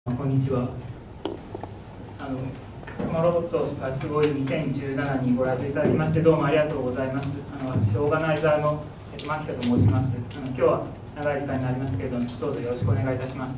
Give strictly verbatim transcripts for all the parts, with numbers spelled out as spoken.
こんにちは。あのこのロボットがすごいにせんじゅうななにご来場いただきましてどうもありがとうございます。あの私オーガナイザーの、えっと、牧田と申します。あの今日は長い時間になりますけれどもどうぞよろしくお願いいたします。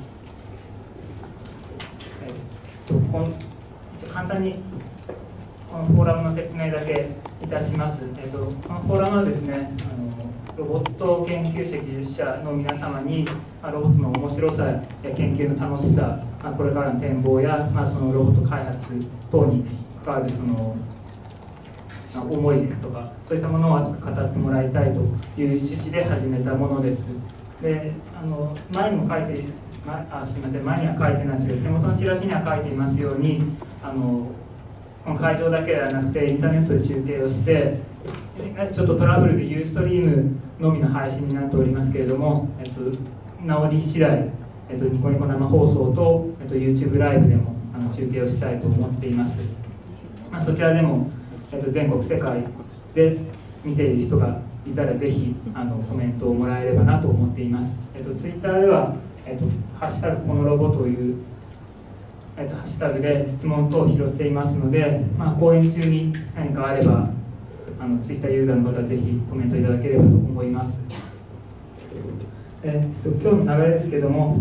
えっと、こん一応簡単にこのフォーラムの説明だけいたします。えっと、このフォーラムはですねあのロボット研究者技術者の皆様にロボットの面白さや研究の楽しさ、これからの展望や、まあ、そのロボット開発等に関わるその思いですとかそういったものを熱く語ってもらいたいという趣旨で始めたものです。であの前にも書いて、ま、あすみません前には書いてないですけど手元のチラシには書いていますようにあのこの会場だけではなくてインターネットで中継をしてちょっとトラブルでユーストリームのみの配信になっておりますけれども、えっと、治り次第、えっと、ニコニコ生放送と、えっと、YouTube ライブでもあの中継をしたいと思っています。まあ、そちらでも、えっと、全国世界で見ている人がいたらぜひあのコメントをもらえればなと思っています。えっと、Twitter では、えっと、ハッシュタグこのロボというえっと、ハッシュタグで質問等を拾っていますので、まあ、講演中に何かあればあのツイッターユーザーの方はぜひコメントいただければと思います。えっと、今日の流れですけども、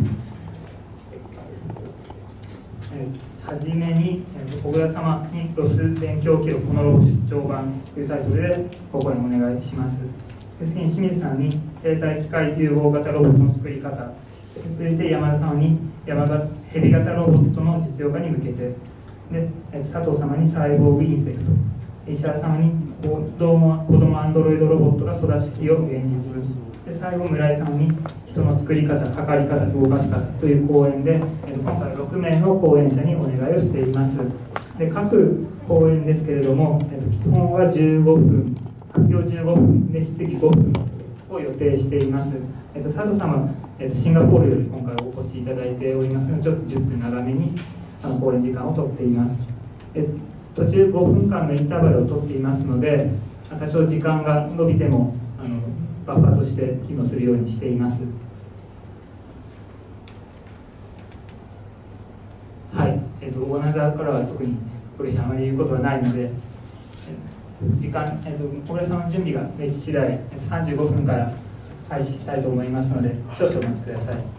えー、はじめに、えー、と小倉様にロス勉強記録このロボ出張版というタイトルでご講演お願いします。で次に清水さんに生態機械融合型ロボットの作り方、続いて山田様に山田ヘビ型ロボットの実用化に向けて、で佐藤様にサイボーグインセクト、石原様に子供子供アンドロイドロボットが育ちきを現実、で最後村井さんに人の作り方、測り方、動かし方という講演で今回ろくめいの講演者にお願いをしています。で各講演ですけれども基本はじゅうごふん、発表じゅうごふんで質疑ごふんを予定しています。えっと、佐藤様、えっと、シンガポールより今回お越しいただいておりますのでちょっとじゅっぷん長めにあの講演時間をとっています。え途中ごふんかんのインターバルをとっていますので多少時間が伸びてもあのバッファーとして機能するようにしています。はい、えっと、オーガナイザーからは特にこれ以上あまり言うことはないので時間、えっと、小倉さんの準備ができ次第さんじゅうごふんから開始したいと思いますので少々お待ちください。